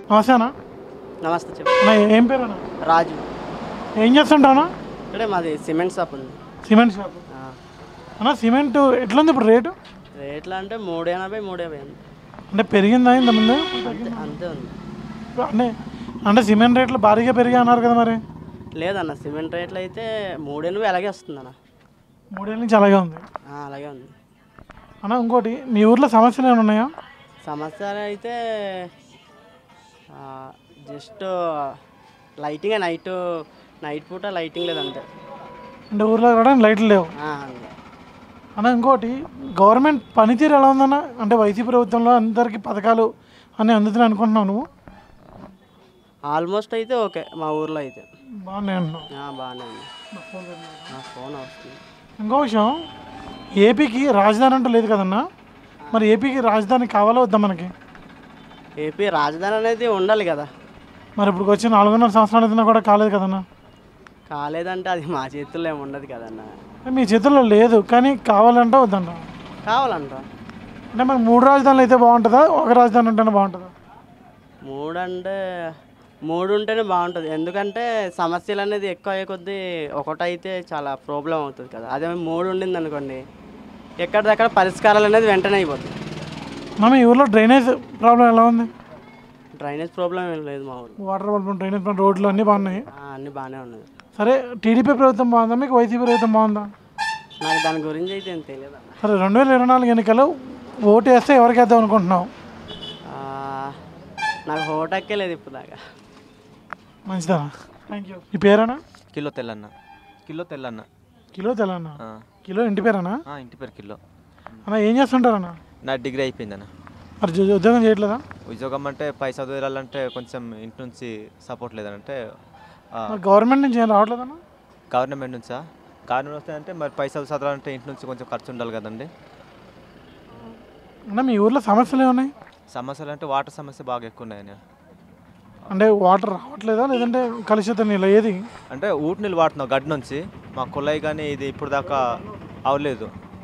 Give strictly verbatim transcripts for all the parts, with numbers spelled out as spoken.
నమస్తే అన్న. నమస్తే చెప్పు. అన్న ఏం పేరు అన్న? రాజు. ఏం చేస్తుంటావు? ఇక్కడే మాది సిమెంట్ షాప్ ఉంది. సిమెంట్ షాప్ అన్న. సిమెంట్ ఎట్లుంది ఇప్పుడు రేటు? రేట్లు అంటే మూడు ఎనభై మూడు యాభై అండి. అంటే పెరిగిందా ఇంతకుముందు? అంతే అంతే ఉంది. అంటే అంటే సిమెంట్ రేట్లు భారీగా పెరిగా అన్నారు కదా మరి? లేదన్న, సిమెంట్ రేట్లు అయితే మూడు ఎనభై అలాగే వస్తుంది అన్న. మూడేళ్ళ నుంచి అలాగే ఉంది అలాగే ఉంది అన్న. ఇంకోటి, మీ ఊర్లో సమస్యలు ఏమైనా ఉన్నాయా? సమస్యలు అయితే జస్ట్ లైటింగ్, నైట్ నైట్ పూట లైటింగ్ లేదంటే. అంటే ఊర్లో కూడా లైట్లు లేవు అన్న. ఇంకోటి, గవర్నమెంట్ పనితీరు ఎలా ఉందన్న? అంటే వైసీపీ ప్రభుత్వంలో అందరికీ పథకాలు అన్నీ అందుతున్నాయి అనుకుంటున్నావు నువ్వు? ఆల్మోస్ట్ అయితే ఓకే, మా ఊర్లో అయితే బాగున్నాయి అంటున్నావు. బాగానే ఉంది. ఫోన్ వస్తుంది. ఇంకో విషయం, ఏపీకి రాజధాని అంటూ లేదు కదన్నా. మరి ఏపీకి రాజధాని కావాలా వద్దా మనకి? ఏపీ రాజధాని అనేది ఉండాలి కదా. మరి ఇప్పుడు వచ్చి నాలుగున్నర సంవత్సరాలు అయితే కూడా కాలేదు కదన్నా. కాలేదంటే అది మా చేతుల్లో ఏమి ఉండదు కదన్నా. మీ చేతుల్లో లేదు, కానీ కావాలంటే వద్దంట. కావాలంట అంటే మరి మూడు రాజధానులు అయితే బాగుంటుందా, ఒక రాజధాని ఉంటేనే బాగుంటుందా? మూడు అంటే మూడు ఉంటేనే బాగుంటుంది. ఎందుకంటే సమస్యలు అనేది ఎక్కువ అయ్యే కొద్దీ ఒకటైతే చాలా ప్రాబ్లం అవుతుంది కదా. అదే మూడు ఉండింది అనుకోండి, ఎక్కడిదక్కడ పరిష్కారాలు అనేది వెంటనే అయిపోతుంది. మా ఊర్లో డ్రైనేజ్ ప్రాబ్లం ఎలా ఉంది? డ్రైనేజ్ ప్రాబ్లం ఏం లేదు మా ఊరు. వాటర్ ప్రాబ్లం, డ్రైనేజ్ ప్రాబ్లం, రోడ్లు అన్నీ బాగున్నాయి. అన్నీ బాగానే ఉన్నాయి. సరే, టీడీపీ ప్రభుత్వం బాగుందా మీకు, వైసీపీ ప్రభుత్వం బాగుందా? నాకు దాని గురించి అయితే ఏం తెలియదు. సరే, రెండు వేల ఇరవై నాలుగు ఎన్నికలు ఓటు వేస్తే ఎవరికి వేద్దాం అనుకుంటున్నావు? నాకు ఓటక్కే లేదు ఇప్పుడు దాకా. మంచిదా, థ్యాంక్ యూ. ఈ పేరేనా? కిలో తెల్లన్న. కిలో తెల్లన్న. కిలో తెల్లన్న. కిలో ఇంటి పేరేనా? ఇంటి పేరు కిలో అన్న. ఏం చేస్తుంటారన్న? నా డిగ్రీ అయిపోయిందన్న. మరి ఉద్యోగం చేయట్లేదా? ఉద్యోగం అంటే పై చదివాలంటే కొంచెం ఇంటి నుంచి సపోర్ట్ లేదంటే. గవర్నమెంట్ నుంచి ఏం రావట్లేదన్న? గవర్నమెంట్ నుంచా? గవర్నమెంట్ వస్తాయంటే మరి పైసలు చదవాలంటే ఇంటి నుంచి కొంచెం ఖర్చు ఉండాలి కదండి. అన్న, మీ ఊర్లో సమస్యలు ఏమున్నాయి? సమస్యలు అంటే వాటర్ సమస్య బాగా ఎక్కువ ఉన్నాయని. అంటే వాటర్ రావట్లేదా, లేదంటే కలుషిత నీళ్ళు ఏది? అంటే ఊటి నీళ్ళు వాడుతున్నాం గడ్డి నుంచి. మా కుళాయి కానీ ఇది ఇప్పుడు దాకా అవ్వలేదు.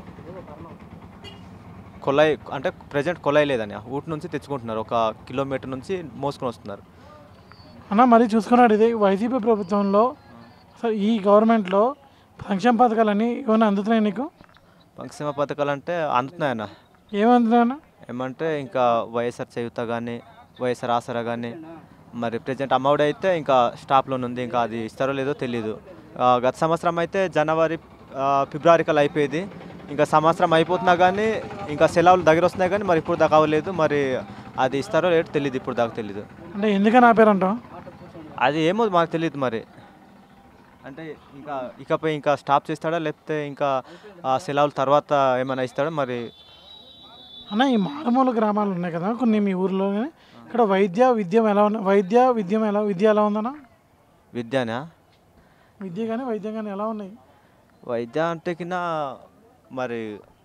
కుళాయి అంటే ప్రజెంట్ కుళాయి లేదని ఊటి నుంచి తెచ్చుకుంటున్నారు. ఒక కిలోమీటర్ నుంచి మోసుకొని వస్తున్నారు అన్న. మరి చూసుకున్నాడు, ఇది వైసీపీ ప్రభుత్వంలో సార్ ఈ గవర్నమెంట్లో సంక్షేమ పథకాలన్నీ ఏమైనా అందుతున్నాయి నీకు? సంక్షేమ పథకాలు అంటే అందుతున్నాయన్న. ఏమంటున్నాయన్న? ఏమంటే ఇంకా వైఎస్ఆర్ చేయూత కానీ, వైఎస్ఆర్ ఆసరా కానీ, మరి ప్రజెంట్ అమౌంట్ అయితే ఇంకా స్టాప్లో ఉంది. ఇంకా అది ఇస్తారో లేదో తెలీదు. గత సంవత్సరం అయితే జనవరి ఫిబ్రవరి కల్లా అయిపోయేది. ఇంకా సంవత్సరం అయిపోతున్నా కానీ ఇంకా సెలవులు దగ్గర వస్తున్నాయి కానీ మరి ఇప్పుడు దాకా అవ్వలేదు. మరి అది ఇస్తారో లేదో తెలియదు, ఇప్పుడు దాకా తెలీదు. అంటే ఎందుకని ఆపారంటావు? అది ఏమో మాకు తెలియదు. మరి అంటే ఇంకా ఇకపై ఇంకా స్టాప్ చేస్తాడా లేకపోతే ఇంకా సెలవుల తర్వాత ఏమైనా ఇస్తాడా మరి. అన్న, ఈ మారుమూల గ్రామాలు ఉన్నాయి కదా కొన్ని మీ ఊర్లోనే, ఇక్కడ వైద్య విద్యం ఎలా ఉన్నాయి? వైద్య విద్యం ఎలా విద్య ఎలా ఉందన్న? విద్యనా? విద్య కానీ వైద్యం కానీ ఎలా ఉన్నాయి? వైద్య అంటే కింద మరి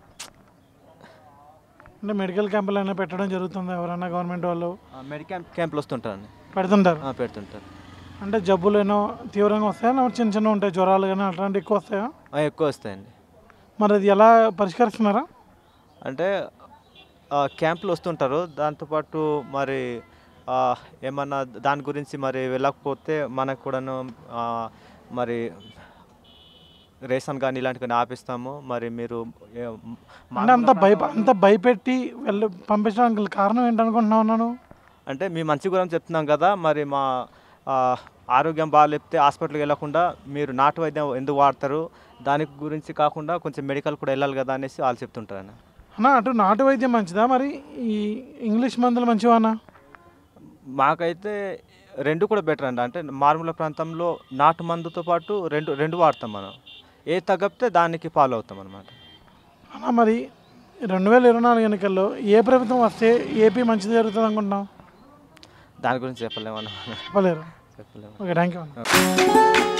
అంటే మెడికల్ క్యాంపులు అయినా పెట్టడం జరుగుతుందా ఎవరన్నా గవర్నమెంట్ వాళ్ళు? మెడికల్ క్యాంపులు వస్తుంటారండి, పెడుతుంటారు పెడుతుంటారు. అంటే జబ్బులు ఏమో తీవ్రంగా వస్తాయా, చిన్న చిన్న ఉంటాయి జ్వరాలు కానీ అట్లాంటివి ఎక్కువ వస్తాయా? ఎక్కువ వస్తాయండి. మరి అది ఎలా పరిష్కరిస్తున్నారా? అంటే క్యాంపులు వస్తుంటారు, దాంతోపాటు మరి ఏమన్నా దాని గురించి మరి వెళ్ళకపోతే మనకు కూడాను మరి రేషన్ కానీ ఇలాంటివి ఆపిస్తాము. మరి మీరు అంటే అంత భయ అంత భయపెట్టి వెళ్ళి పంపించడానికి కారణం ఏంటనుకుంటున్నావు అన్నాను? అంటే మీ మంచి గురించి చెప్తున్నాం కదా, మరి మా ఆరోగ్యం బాగాలేకపోతే హాస్పిటల్కి వెళ్ళకుండా మీరు నాటు వైద్యం ఎందుకు వాడతారు, దాని గురించి కాకుండా కొంచెం మెడికల్ కూడా వెళ్ళాలి కదా అనేసి వాళ్ళు చెప్తుంటారు అన్న. అన్న, అటు నాటు వైద్యం మంచిదా, మరి ఈ ఇంగ్లీష్ మందులు మంచివా అన్న? మాకైతే రెండు కూడా బెటర్ అండి. అంటే మారుమూల ప్రాంతంలో నాటు మందుతో పాటు రెండు రెండు వాడతాం మనం. ఏ తగ్గితే దానికి ఫాలో అవుతాం అన్నమాట. అన్న, మరి రెండు వేల ఇరవై నాలుగు ఎన్నికల్లో ఏ ప్రభుత్వం వస్తే ఏపీ మంచిది జరుగుతుంది అనుకుంటున్నాం? దాని గురించి చెప్పలేము అన్న. చెప్పలేరు. చెప్పలేము. ఓకే, థ్యాంక్ యూ అన్న.